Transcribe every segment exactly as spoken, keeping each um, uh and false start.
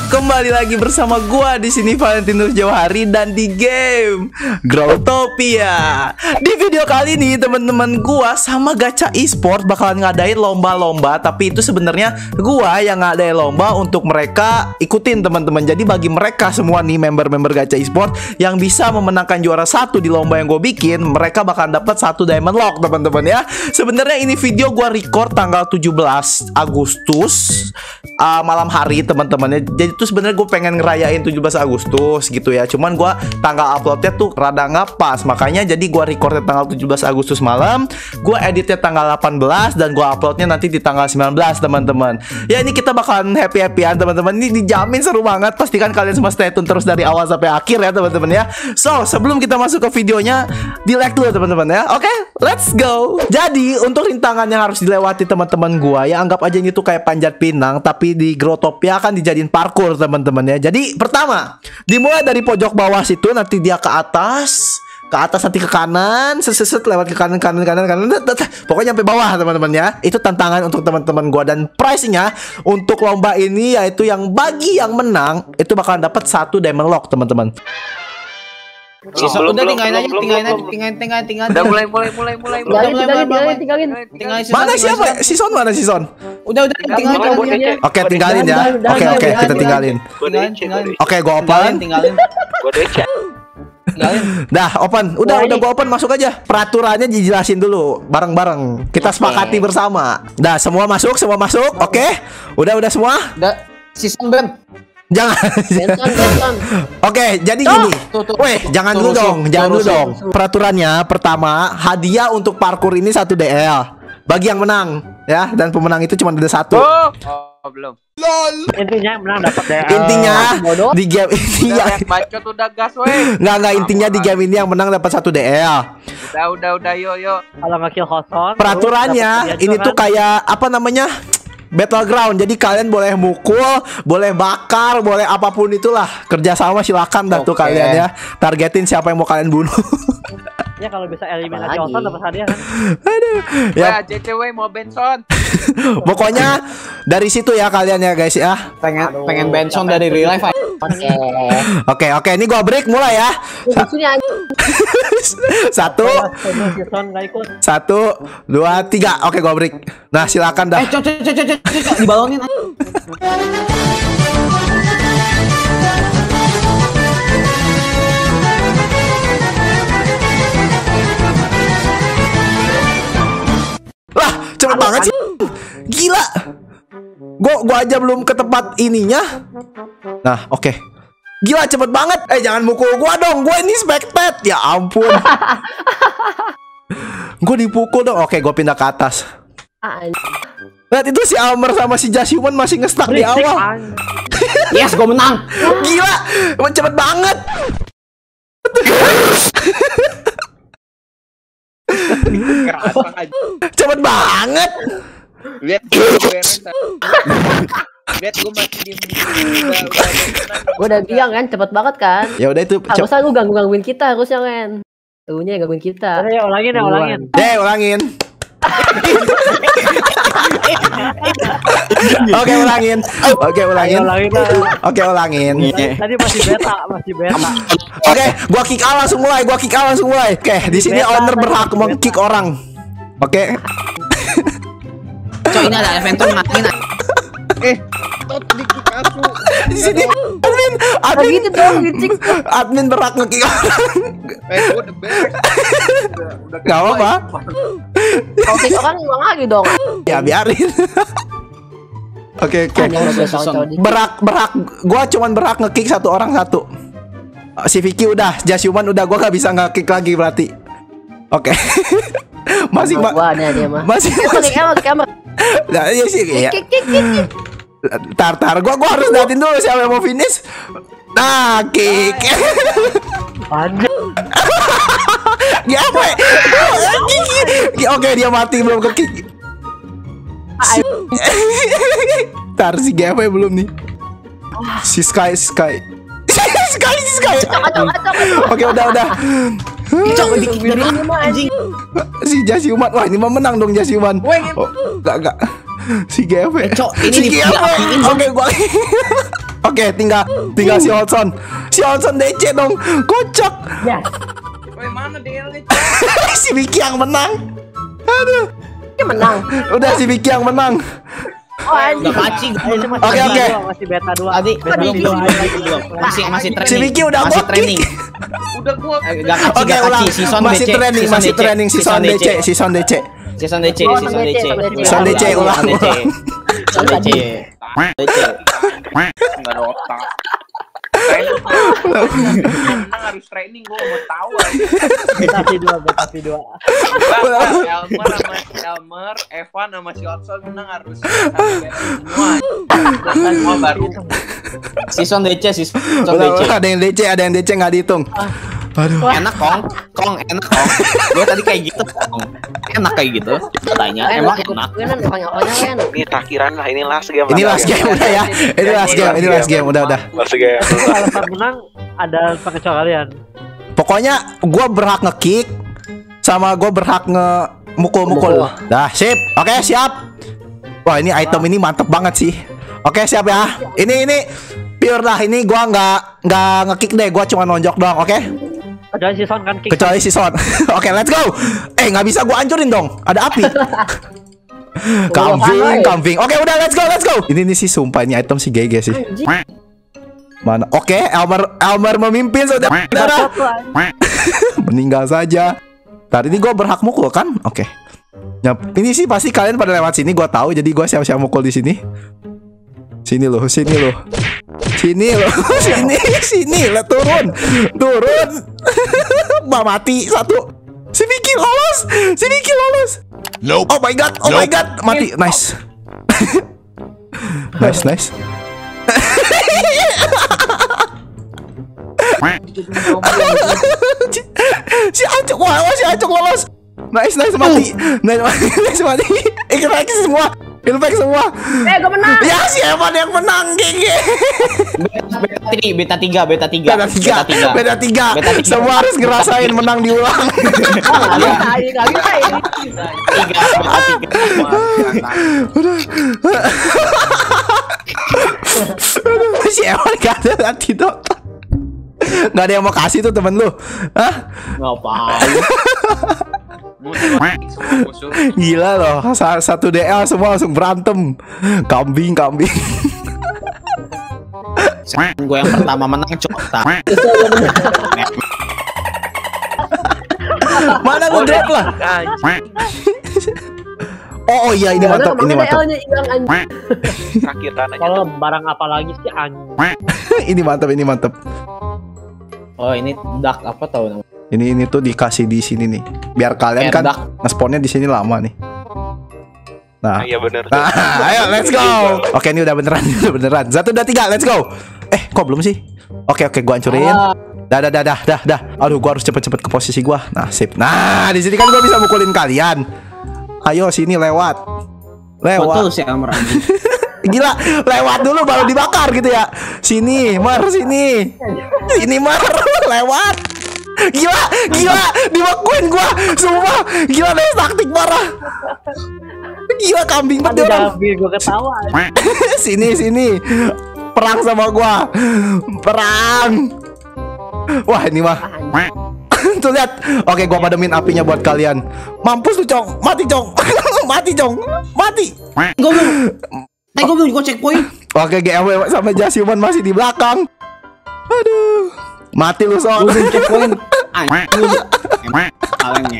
kembali lagi bersama gua di sini Valentinus Jauhari dan di game Growtopia. Di video kali ini teman-teman gua sama Gacha Esport bakalan ngadain lomba-lomba, tapi itu sebenarnya gua yang ngadain lomba untuk mereka ikutin teman-teman. Jadi bagi mereka semua nih member-member Gacha Esport yang bisa memenangkan juara satu di lomba yang gue bikin, mereka bakalan dapat satu diamond lock teman-teman ya. Sebenarnya ini video gua record tanggal tujuh belas Agustus uh, malam hari teman-teman ya. Jadi itu sebenarnya gue pengen ngerayain tujuh belas Agustus gitu ya. Cuman gue tanggal uploadnya tuh rada nggak pas. Makanya jadi gue recordnya tanggal tujuh belas Agustus malam, gue editnya tanggal delapan belas, dan gue uploadnya nanti di tanggal sembilan belas teman-teman. Ya ini kita bakalan happy-happyan teman-teman. Ini dijamin seru banget. Pastikan kalian semua stay tune terus dari awal sampai akhir ya teman-teman ya. So sebelum kita masuk ke videonya, di like dulu teman-teman ya. Oke, okay, let's go. Jadi untuk rintangan yang harus dilewati teman-teman gue, ya anggap aja ini tuh kayak panjat pinang, tapi di Growtopia kan dijadiin parkour teman-teman ya. Jadi pertama dimulai dari pojok bawah situ, nanti dia ke atas, ke atas nanti ke kanan, seset lewat ke kanan kanan kanan kanan, pokoknya sampai bawah teman-teman ya. Itu tantangan untuk teman-teman gua, dan price-nya untuk lomba ini yaitu yang bagi yang menang itu bakalan dapat satu diamond lock teman-teman. Sisa udah tinggalin aja, tinggalin aja, tinggalin, tinggalin, tinggalin. Udah mulai, mulai, mulai, mulai, mulai, tinggalin, tinggalin, tinggalin. Mana siapa? Sison mana Sison? Udah, udah, tinggalin. Oke, tinggalin ya. Oke, oke, kita tinggalin. Oke, gua open. Tinggalin. Gua decet. Dah, open. Udah, udah gua open, masuk aja. Peraturannya dijelasin dulu bareng-bareng. Kita sepakati bersama. Dah, semua masuk, semua masuk. Oke. Udah, udah semua? Udah. Season Bem. Jangan. Oke, jadi gini. Weh, jangan dulu dong, jangan dulu dong. Peraturannya pertama, hadiah untuk parkour ini satu D L bagi yang menang ya, dan pemenang itu cuma ada satu. Oh, oh belum. Lol. Intinya menang dapat D L. Intinya di game ini ya. Bacot udah gas weh. Nggak, nggak, intinya di game ini yang menang dapat satu D L. Udah, udah, udah, yo, yo. Kalau nggak kill Hoson, peraturannya ini tuh kayak apa namanya? Battleground. Jadi kalian boleh mukul, boleh bakar, boleh apapun itulah. Kerjasama silakan dah tuh kalian ya. Targetin siapa yang mau kalian bunuh. Ya kalau bisa eliminasi Hoson dapat hadiah kan. Aduh. Ya, Ya, J C W mau Benson. pokoknya dari situ ya kalian ya guys ya. Pengen, pengen Benson dari real life. Oke. Oke, oke, ini gua break mulai ya. Satu, satu, dua, tiga. Oke, gua break. Nah, silakan dah. Eh, cok, cok, cok, cok, cok, dibalonin. Lah, cepet banget sih. Gila. Gua gua aja belum ke tempat ininya. Nah, oke. Gila cepet banget. Eh, jangan mukul gua dong. Gua ini spectate. Ya ampun. Gua dipukul dong. Oke, gua pindah ke atas. Lihat itu si Almer sama si Jasuman masih nge-stuck di awal. Yes, gua menang. Gila, cepet banget. Cepet banget. Lihat gue beres. Lihat gue masih di. Gue udah bilang kan cepet banget kan. Ya udah itu. Harusnya lu ganggu gangguin kita harusnya kan. Lunya gangguin kita. Ayo ulangin ya ulangin. Deh ulangin. Oke ulangin. Oke ulangin. Oke ulangin. Tadi masih beta, masih beta. Oke, gua kick out langsung mulai, gua kick out langsung mulai. Oke, di sini owner berhak meng-kick orang. Oke. Cok, ini ada Aventon matiin. Eh, tot di kick aku. Di sini admin, admin gitu dong, gicik. admin berhak nge-kick orang. Eh, gue the best. Udah Gak apa-apa. Kalau kita kan ulang lagi dong. Ya biarin. Oke, oke. Berhak, berhak. Gua cuman berhak nge-kick satu orang satu. Si Vicky udah, Jasuman udah, gua gak bisa nge-kick lagi berarti. Oke. Masih ma masih masih kamera. Nah, iya sih ya. Tar tar gua gua harus datin dulu siapa yang mau finish. Nah, kick. Aduh. Ya apa? Oke, dia mati belum ke kick. Tar si G F belum nih. Si Sky Sky. Sky Sky. Oke, udah udah. Cok, anjing. Si Jasuman, wah ini mah menang dong Jasuman. Oh, enggak enggak. Si G F. Cok, ini si G F. Oke, gua. Oke, tinggal tinggal si Olson. Si Olson D C dong. Kocak. Ya. Woi, mana D L-nya? Si Vicky yang menang. Aduh. Dia menang. Udah si Vicky yang menang. Oh, anjing. Enggak pacing. Oke, oke. Masih beta dua. Tadi Beta belum dua. belum belum. Masih masih training. Si Vicky udah masih gokil. training. Udah gua Enggak kaci, Oke, enggak ulang. kaci. Season Masih D C. training, Season masih D C. training season D C, season D C. Season D C, Oh, season D C. season D C, ulang, D C. ulang. Season D C. D C. enggak ada otak. Training. Harus training gua mau tahu aja. Beta V dua, beta V dua. Bang, Elmer sama Elmer, Evan sama si Otson menang harus semua. Semua baru. Season D C, season Udah, D C. udah, ada yang D C, ada yang D C nggak dihitung. Aduh. Enak kong, kong enak kong. Gue tadi kayak gitu kong. Enak kayak gitu. Katanya emang enak. Ini takhiran lah, ini last game. Ini last game udah ya. Ini last game, ini last game udah udah. Last game. Kalau saat menang ada pengecualian. Pokoknya gue berhak nge-kick sama gue berhak nge-mukul-mukul. Dah, sip. Oke, siap. Wah, ini item ini mantep banget sih. Oke, siap ya. Ini ini pure lah. Ini gue nggak nggak nge-kick deh. Gue cuma nonjok doang. Oke. Kecuali season kan kick. Kecuali si Son. Oke, let's go. Eh, nggak bisa gue hancurin dong. Ada api. Kambing, kambing. Oke, udah, let's go, let's go. Ini nih sih sumpah ini item si G G sih. Mana? Oke, Elmer Elmer memimpin saudara. Meninggal saja. Tadi ini gue berhak mukul kan? Oke. Ya, ini sih pasti kalian pada lewat sini. Gue tahu, jadi gue siap-siap mukul di sini. Sini loh, sini loh. Sini loh, sini, sini lah turun, turun. Mbak mati satu. Si Vicky lolos, si Vicky lolos. Nope. Oh my god, oh my god, mati, nice. Nice, nice. Si Acuk, wah, wah, si Acuk lolos. Nice, nice, mati. Nice, mati, nice, mati. Infeksi semua, infeksi semua. Eh, gue menang. Ya, si Evan yang menang, gege. Beta tiga, beta tiga, Beta tiga, beta tiga. Semua harus ngerasain menang diulang. Nggak bisa, ini nggak bisa ini. tiga, beta tiga. Udah. Si Evan gak ada antidot. Gak ada yang mau kasih tuh temen lu. Hah? Ngapain? Musuh. Gila loh, sa- satu D L semua langsung berantem. Kambing, kambing. Gue yang pertama menang cota. Mana lu drop lah? Oh, oh iya ini mantap, ini mantap. Takhiran aja. Kalau barang apa lagi sih anjing. Ini mantap, ini mantap. Oh ini duck apa tau namanya? Ini ini tuh dikasih di sini nih. Biar kalian Air kan duck. ngespawnnya di sini lama nih. Nah, Iya benar. nah, ayo let's go. Oke, ini udah beneran, udah beneran. Satu, dua, tiga, let's go. Eh, kok belum sih? Oke, oke, gua hancurin. Dah, dah, dah, dah, dah, dah. Aduh, gua harus cepet-cepet ke posisi gua. Nah, sip. Nah, di sini kan gua bisa mukulin kalian. Ayo sini lewat. Lewat. Betul sih Elmer anjing. Gila, lewat dulu baru dibakar gitu ya. Sini, Mar, sini. Sini, Mar, lewat. Gila, gila, dibakuin gua. Sumpah, gila deh taktik parah. Gila kambing Aduh, banget orang. David, gue ketawa. Sini, sini. Perang sama gua. Perang. Wah, ini mah. Tuh lihat. Oke, gua pademin apinya buat kalian. Mampus lu, Cong. Mati, Cong. Mati, Cong. Mati. Gue belum. Eh gue belum gue checkpoint. Oke, G M W sama Jasiuman masih di belakang. Aduh. Mati lu, Son. Gue belum checkpoint. Anjing. Kalengnya.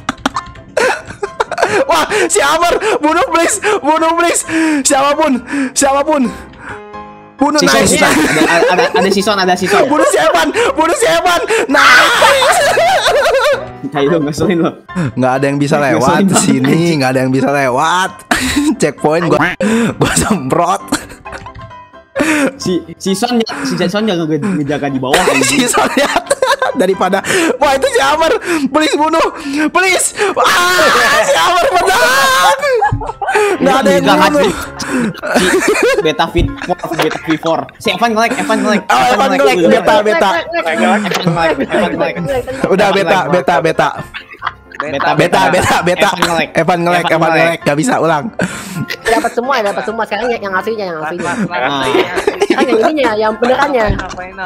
Wah, si Amar, bunuh please, bunuh please. Siapapun, siapapun. Bunuh, nice. Season, ada, ada, ada season, ada season. Bunuh si Evan, bunuh si Evan. Nice. Kayak lu ngeselin lo. Nggak ada yang bisa lewat di sini, nggak ada yang bisa lewat. Checkpoint gua, gua semprot. Si season, si season jaga ngejaga di bawah. Si Son lihat daripada, wah itu si Amar, please bunuh, please. Ah, si Amar menang. Nggak ada yang bunuh. Si beta fit beta v four. Si Evan nge-lag, Evan nge-lag. Oh, Evan nge-lag, beta, beta. Evan nge-lag, Evan nge-lag. Udah beta, beta, beta. Beta, Beta, beta, beta. Evan nge-lag. Evan nge-lag, Evan Evan nge-lag. nge-lag. Gak bisa ulang. Dapat semua, dapat semua. Sekarang yang yang aslinya, yang aslinya. Kelas, kelas, Ah. kelas. Sekarang yang ininya, yang benerannya. Final, final.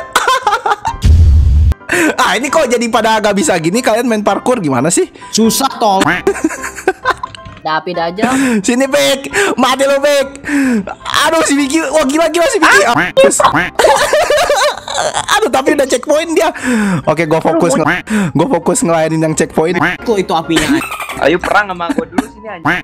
Ah, ini kok jadi pada gak bisa gini kalian main parkour gimana sih? Susah toh. Dapi aja. Sini Bek, mati lo Bek. Aduh si Vicky, wah gila gila si Vicky. Aduh tapi udah checkpoint dia. Oke, gue fokus, gue fokus ngelayanin yang checkpoint. Kok itu apinya? Ayo perang sama gue dulu sini anjing.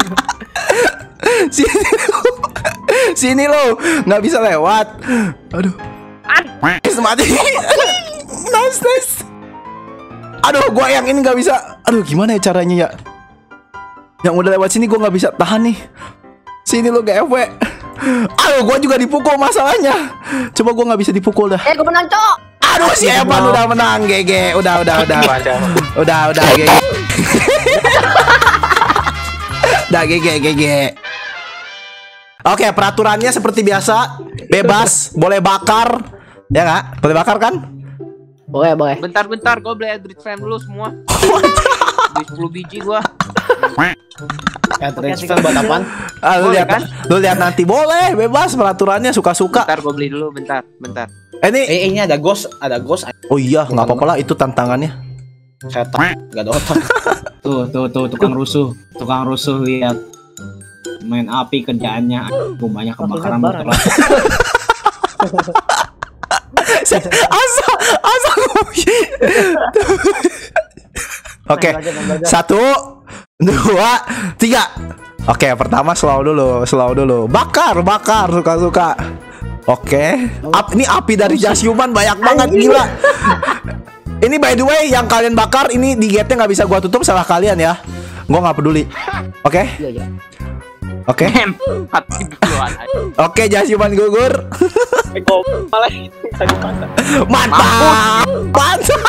Sini, sini lo, nggak bisa lewat. Aduh, Guys, mati. Nice, nice. Aduh, gua yang ini nggak bisa. Aduh, gimana ya caranya ya? Yang udah lewat sini gua nggak bisa tahan nih. Sini lo G F W. Aduh, gua juga dipukul masalahnya. Coba gua nggak bisa dipukul dah. Eh, gue menang, Cok. Aduh, si Evan udah menang, G G. Udah, udah, udah. Udah, udah, G G. Udah, G G, G G. Oke, peraturannya seperti biasa. Bebas, boleh bakar. Ya nggak? Boleh bakar kan? Boleh, boleh. Bentar-bentar, gue beli Eldritch Flame dulu semua. Beli sepuluh biji gua. Ya transfer buat apaan? Ah, lu Boleh, lihat, kan? lu lihat nanti boleh, bebas peraturannya suka-suka. Bentar, gue beli dulu, bentar, bentar. Eh, ini, Eh, ini ada ghost, ada ghost. oh iya, nggak apa-apa lah itu tantangannya. Setan, gak ada otak. Tuh, tuh, tuh, tukang rusuh, tukang rusuh lihat. Main api kerjaannya, rumahnya kebakaran motor. Asa, asa. Oke, satu, dua, tiga. Oke, pertama slow dulu, slow dulu. Bakar, bakar, suka-suka. Oke, Ap, ini api dari jas human banyak banget, gila. Ini by the way, yang kalian bakar ini di gate-nya nggak bisa gua tutup, salah kalian ya. Gua nggak peduli. Oke, Iya, iya. oke, Hati duluan aja. oke, jas human gugur. Mantap, mantap.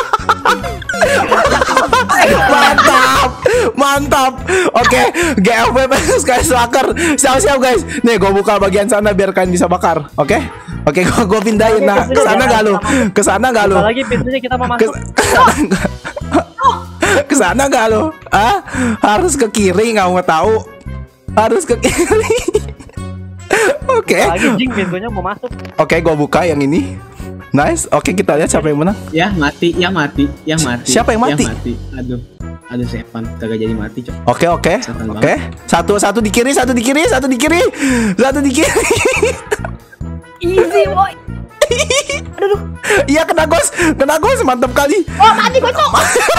Mantap, mantap. Oke, G F W guys, slacker. Siap-siap guys. Nih, gue buka bagian sana biar kalian bisa bakar. Oke, oke, gue gue pindahin. Nah, ke sana gak lu? Ke sana gak lu? Lagi pintunya kita mau Ke masuk. ke sana gak lu? Ah, harus ke kiri, nggak mau tahu. Harus ke kiri. Oke, Lagi jing pintunya mau masuk. oke, gue buka yang ini. Nice. Oke, kita lihat siapa yang menang. Ya mati, ya mati, ya mati. Siapa yang mati? Ya mati. Aduh, aduh si Evan kagak jadi mati, Cok. Oke, oke, Setan oke. Satu, satu di kiri, satu di kiri, satu di kiri, satu di kiri. Easy, boy. Aduh, Iya, kena ghost, kena ghost, mantap kali. oh mati gue, Cok.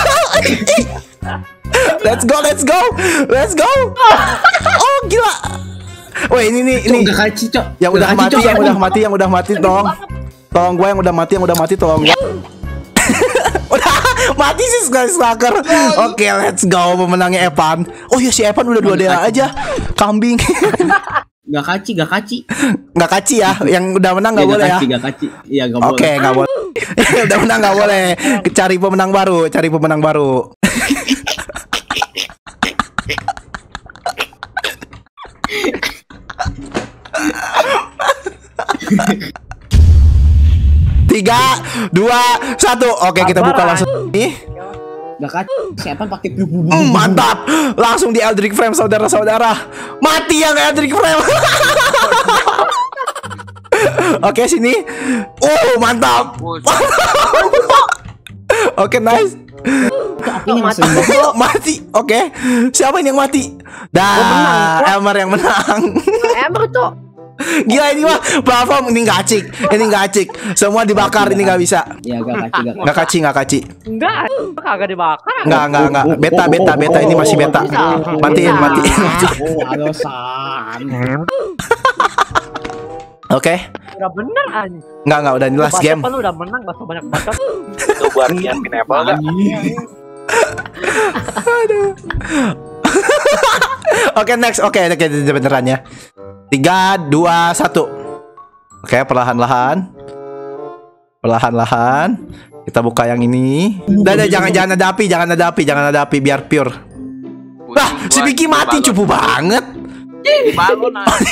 Let's go, let's go, let's go. Oh, gila. Wah, ini nih, Cok, ini udah kaci, Cok. yang udah kaci, mati, Cok. yang udah mati, yang udah mati, tolong, tolong gue yang udah mati, yang udah mati, tolong gue. Udah mati sih guys, slacker. Oke, let's go, pemenangnya Evan. Oh iya, si Evan udah dua D A aja, kambing. Gak kaci, gak kaci. Nggak kaci ya, yang udah menang nggak Ya, boleh ya. kaci, gak kaci. Iya, gak boleh. Oke, nggak boleh. Udah menang nggak boleh. Cari pemenang baru, cari pemenang baru. Tiga, dua, satu. Oke, kita buka langsung nih. Gak kaci. Si Evan pakai bubu. Mm, mantap, langsung di Eldritch Frame saudara-saudara. Mati yang Eldritch Frame. Oke, sini. Oh, mantap. Oke, nice. Ini masih Mati. Oke, siapa ini yang mati? Dah, Elmer yang menang. Ember, Cok. Gila ini mah platform ini nggak acik, ini nggak acik. Semua dibakar, ini nggak bisa. Ya gak kaci, gak kaci. Nggak kaci, nggak kaci. Enggak, kagak dibakar. Nggak, nggak, nggak. Beta, beta, beta. Ini masih beta. Matiin, matiin. Oh, alasan. Oke, Udah bener anjing. nggak, nggak. Udah ini last game. Lu udah menang, gak usah banyak bacot. Itu buat Kian Pineapple enggak? Oke, next. Oke, oke, beneran ya. Tiga, dua, satu. Oke, perlahan-lahan, perlahan-lahan. Kita buka yang ini. Dah, dah, jangan, jangan ada api, jangan ada api, jangan ada api, biar pure. Lah, si Vicky mati, cupu banget. Di balon aja.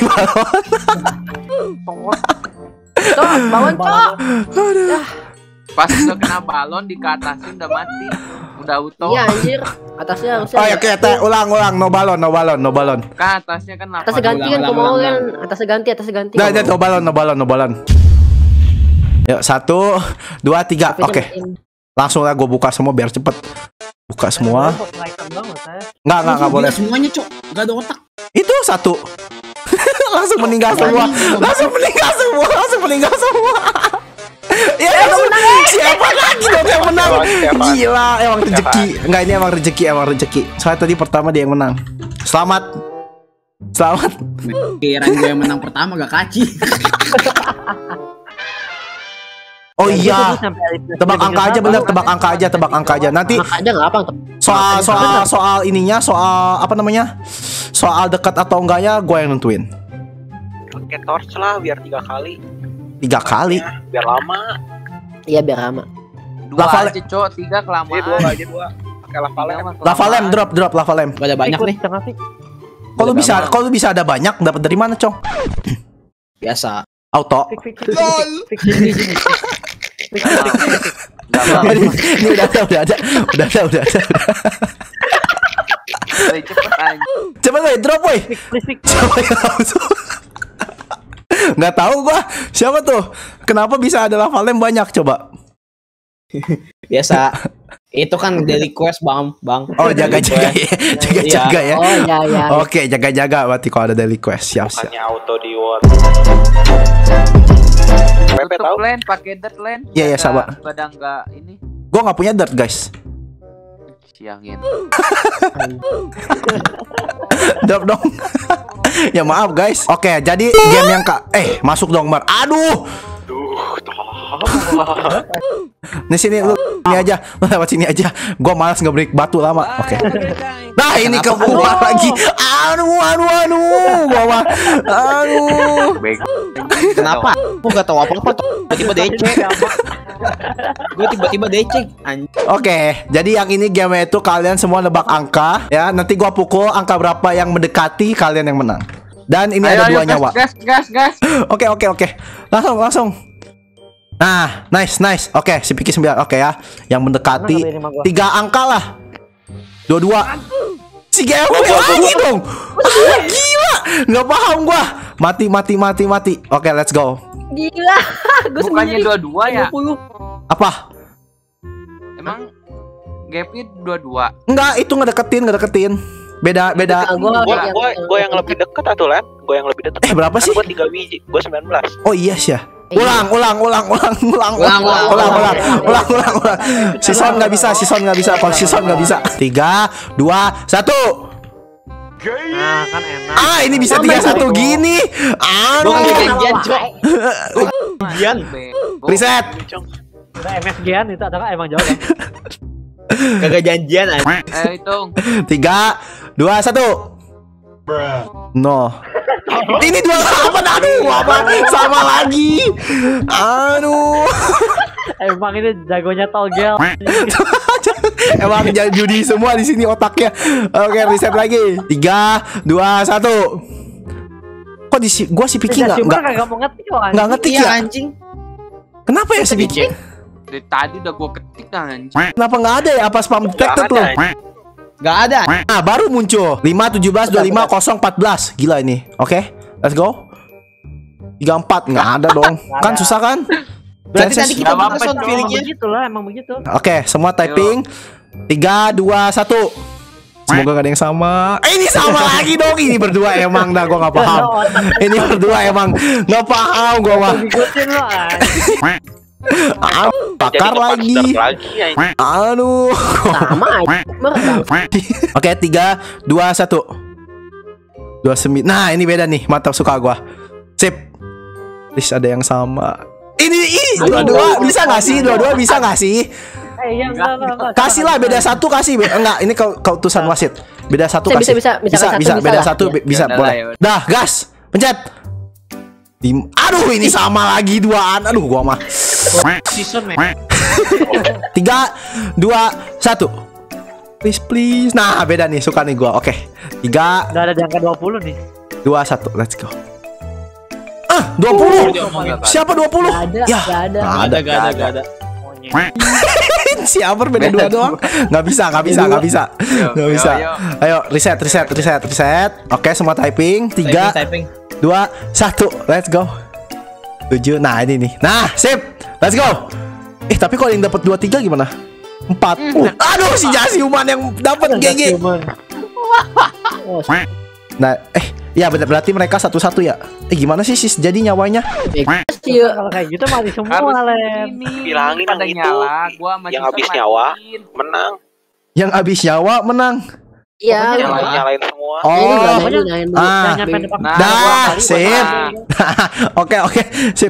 Cok, bangun, Cok. Pas udah kena balon di ke atasin udah mati. Udah auto. Iya anjir. Atasnya harusnya. Oh ya, oke, teh, ulang, ulang, no balon, no balon, no balon. Kan atasnya kan delapan. Atasnya ganti kan Ulang, kau mau ulang, kan. ulang. Atasnya ganti, atasnya ganti. Nah, no balon, no balon, no balon. Yuk, satu, dua, tiga. Oke. Langsung lah gue buka semua biar cepet. Buka semua. Nggak, nggak, nggak boleh. Semuanya, Cok. Enggak ada otak. Itu satu. Langsung meninggal semua. Langsung meninggal semua. Langsung meninggal semua. Ya, langsung siapa lagi dong yang menang? Gila, emang rezeki. Enggak, ini emang rezeki, emang rezeki. Soalnya tadi pertama dia yang menang. Selamat. Selamat. Kirain gue yang menang pertama gak kaci. Oh iya. Tebak angka aja bener, tebak angka aja, tebak angka aja. Nanti aja nggak apa. soal soal soal ininya, soal apa namanya? Soal dekat atau enggaknya gue yang nentuin. Pakai torch lah biar tiga kali. Tiga kali. Biar lama. Iya biar lama. Dua Lava aja, Cok. Tiga Jadi dua kelamaan. aja dua. Pakai lava lem. Lava lem, drop, drop, lava lem. Gak ada banyak nih. Kalau bisa, kalau bisa ada banyak, dapat dari mana, Cong? Biasa. Auto. Enggak ini, ini udah ada, udah ada, udah ada, udah ada. cepet aja. Coba woi, drop woi. Coba yang langsung. Nggak tahu gua siapa tuh. Kenapa bisa ada lava lem banyak coba? Biasa. Itu kan daily quest, Bang. Bang. Oh, jaga-jaga ya. Jaga-jaga ya. Oh iya iya. Oke, jaga-jaga berarti kalau ada daily quest. Siap, siap. Bukannya auto di word. Pepe Tutup tahu? land, pakai dirt land. Iya, iya, Ada sabar. Pada enggak ini. Gua nggak punya dirt, guys. Siangin. Drop dong. Ya maaf, guys. Oke, jadi game yang kak eh masuk dong, Mar. Aduh. Duh, toh. Nih sini lu ini aja, lu lewat sini aja. Gua malas ngebreak batu lama. Oke. Nah, ini ke gua lagi. Aduh, aduh, aduh. Gua mah. Aduh. Kenapa? Gue gak tahu apa-apa tuh. Tiba-tiba decek. Gue tiba-tiba decek. Oke, jadi yang ini game itu kalian semua nebak angka ya. Nanti gua pukul angka berapa yang mendekati kalian yang menang. Dan ini Ayo, ada ayo, dua nyawa. Gas, gas, gas. Oke, oke, oke. Langsung, langsung. Nah, nice, nice. Oke, si Piki sembilan. Oke ya. Yang mendekati tiga angka lah. Dua-dua. Si Geo lagi dong. Ah, gila. Nggak paham gua. Mati, mati, mati, mati. Oke, let's go. Gila. Gue Bukannya dua-dua ya? Apa? Emang gapnya dua-dua. Enggak, itu ngedeketin, ngedeketin. Beda, beda. Gua gua gua yang lebih dekat atau Len? Gua yang lebih dekat. Eh, berapa sih? Gua tiga biji, gua sembilan belas. Oh iya sih ya. Ulang, ulang, ulang, ulang, ulang, ulang, ulang, ulang, ulang, ulang, ulang, ulang. Sison nggak bisa, sison nggak bisa, kalau sison nggak bisa. Tiga, dua, satu. Nah, kan enak. Ah, ini bisa tiga satu gini. Gue kan Aduh. janjian, Cok. Janjian. Reset. M S G-an itu ada emang jauh kan? Kagak janjian aja. Ayo hitung. Tiga, dua, satu. No. Ini dua delapan. Aduh, apa? Sama lagi. Aduh. Emang ini jagonya togel. Emang jadi judi semua di sini otaknya. Oke, reset lagi. Tiga, dua, satu. Kok di si gua si Piki nggak nggak nggak mau ngetik loh. nggak ngetik Iya, ya? anjing. Kenapa ya si Piki? Dari tadi udah gua ketik anjing. Kenapa nggak ada ya? Apa spam detected Nggak lo? ada. Gak ada. Nah, baru muncul lima tujuh belas dua lima nol empat belas. Gila ini. Oke, let's go. Tiga empat nggak ada dong. Kan susah kan? Berarti tadi kita Nggak apa-apa, pesan Cok. feelingnya. Begitu lah, emang begitu. Oke, semua typing. Tiga, dua, satu. Semoga gak ada yang sama. Eh, ini sama lagi dong. Ini berdua emang dah gua nggak paham. Ini berdua emang nggak paham gua mah. Ngikutin lo. Ah, bakar lagi. lagi ya. Aduh. Sama aja. Oke, tiga, dua, satu. Dua sembilan. Nah, ini beda nih. Mantap, suka gua. Sip. Please ada yang sama. Ini, ini dua-dua bisa nggak sih? Dua-dua bisa nggak sih? Eh, iya, enggak, enggak, enggak. Kasih lah beda satu kasih. Be- Enggak, ini kau kautusan wasit. Beda satu Bisa, kasih. bisa, bisa. bisa, Misalkan bisa, satu bisa beda lah. satu Ya. be- bisa Ya, boleh. ya udah. Dah, gas. Pencet. Dim- Aduh, ini sama lagi duaan. Aduh, gua mah. Season, men. Tiga, dua, satu. Please, please. Nah, beda nih. Suka nih gua. Oke. Tiga, Udah ada di angka dua puluh nih. dua, satu. Let's go. Ah, dua puluh. Siapa dua puluh? Nggak ada, Ya. nggak ada. Nggak Gak ada, gak ada, gak ada. Si Amber beda dua doang. Nggak bisa, nggak bisa, nggak bisa, nggak bisa. Ayo reset, reset, reset, reset. Oke, semua typing. Tiga, dua, satu. Let's go. Tujuh. Nah ini nih. Nah sip. Let's go. Eh tapi kalau yang dapat dua tiga gimana? Empat. Uh, aduh si Jasiuman yang dapat G G. Nah eh ya benar berarti mereka satu-satu ya. Eh gimana sih sis jadi nyawanya? Kalau kayak gitu mati semua, Len. Bilangin yang itu. Yang habis nyawa menang. Yang habis nyawa menang. Iya. Nyalain nyalain semua. Oh. Ah. Dah, sip. Oke, oke. Sip.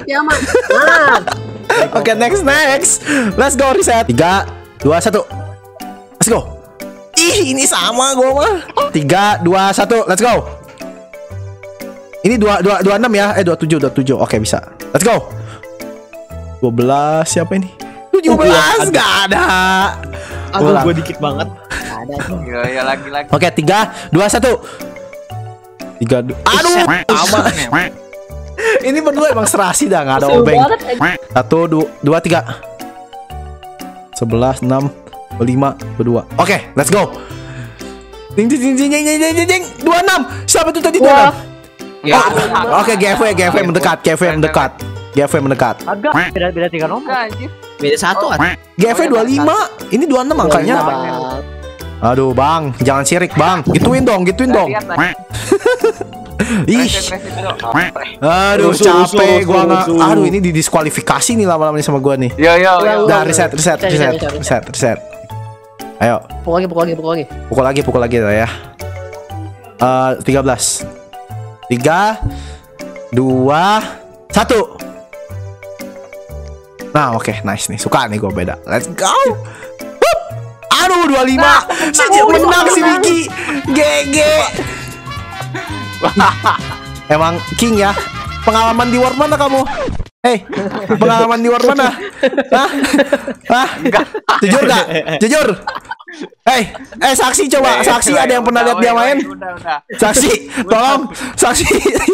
Oke, next next. Let's go reset. Tiga, dua, satu. Let's go. Ih, ini sama gua mah. Tiga, dua, satu. Let's go. Ini dua, dua, dua enam ya. Eh, dua tujuh, dua tujuh. Oke, bisa. Let's go. Dua belas siapa ini? Tujuh belas nggak ada. Aduh, gue dikit banget. Ada. Iya, ya lagi-lagi. Oke, tiga, dua, satu. Tiga, dua. Aduh, sama. Ini berdua emang serasi dah, nggak ada obeng. Satu, dua, dua, tiga. Sebelas, enam, lima, dua. Oke, let's go. Ding, ding, ding, ding, ding, ding, ding, ding. Dua enam. Siapa tuh tadi dua enam? Ya. Oke, G F W, G F W mendekat, G F W mendekat, G F W mendekat. Agak beda beda tiga nomor. Anjir. Beda satu kan? G F W dua lima. Ini dua enam angkanya. Aduh, Bang, jangan sirik, Bang. Gituin dong, gituin dong. Lihat, Ih. Aduh, capek gua nggak. Aduh, ini didiskualifikasi nih lama-lama nih sama gua nih. Yo yo yo. Udah reset, reset, reset, reset, reset. Ayo, Pukul lagi, pukul lagi, pukul lagi. pukul lagi, pukul lagi ya. Eh, tiga belas. Tiga, dua, satu. Nah, oke, nice nih. Suka nih gue beda. Let's go. Wup. Aduh, dua lima. Si Jia menang si Vicky. G G. Emang king ya. Pengalaman di war mana kamu? Hei, pengalaman di war mana? Hah? Hah? Jujur gak? Jujur. Hei, eh saksi coba. Saksi ada yang pernah lihat dia main? Udah, udah. Saksi, tolong. Saksi.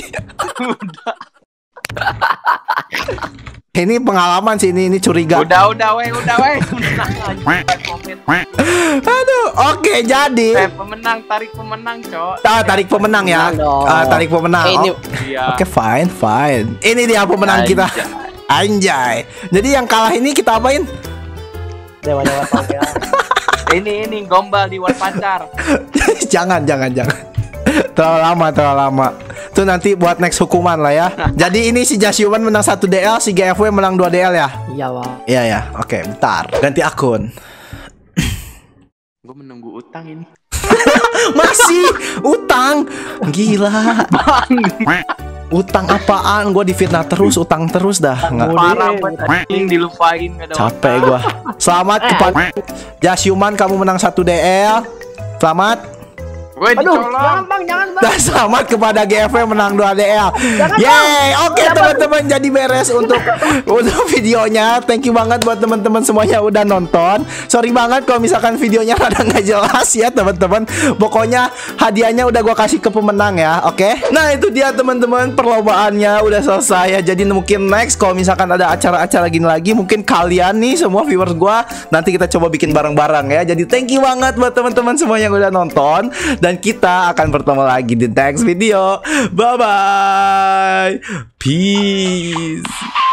Ini pengalaman sih, ini ini curiga. Udah, udah, weh, udah, weh. Aduh, oke jadi. Eh, pemenang, tarik pemenang, Cok. Ah, tarik pemenang ya. Ah, tarik pemenang. Eh, ini Oh, Iya. Oke, fine, fine. Ini dia pemenang kita. Anjay. Jadi yang kalah ini kita apain? Dewa-dewa saja. Ini ini gombal di war pacar. Jangan, jangan, jangan. Terlalu lama, terlalu lama. Itu nanti buat next hukuman lah ya. Jadi ini si Jasiuman menang satu D L, si G F W menang dua D L ya. Iya, Wak. Iya ya. Oke, bentar. Ganti akun. Gue menunggu utang ini. Masih utang. Gila. Utang apaan? Gue difitnah terus, utang terus dah. Nggak. Parah banget anjing, dilupain gak ada Capek utang. gua. Selamat kepada Jasiuman, kamu menang satu D L. Selamat. Gue Aduh, dicolong. jangan Bang, jangan Bang. Dan selamat kepada G F W menang dua D L. Yeay. Oke teman-teman, jadi beres untuk untuk videonya. Thank you banget buat teman-teman semuanya udah nonton. Sorry banget kalau misalkan videonya rada nggak jelas ya teman-teman. Pokoknya hadiahnya udah gua kasih ke pemenang ya. Oke. Nah itu dia teman-teman, perlombaannya udah selesai ya. Jadi mungkin next kalau misalkan ada acara-acara gini lagi, mungkin kalian nih semua viewers gua nanti kita coba bikin bareng-bareng ya. Jadi thank you banget buat teman-teman semuanya yang udah nonton. Dan kita akan bertemu lagi di next video. Bye bye. Peace.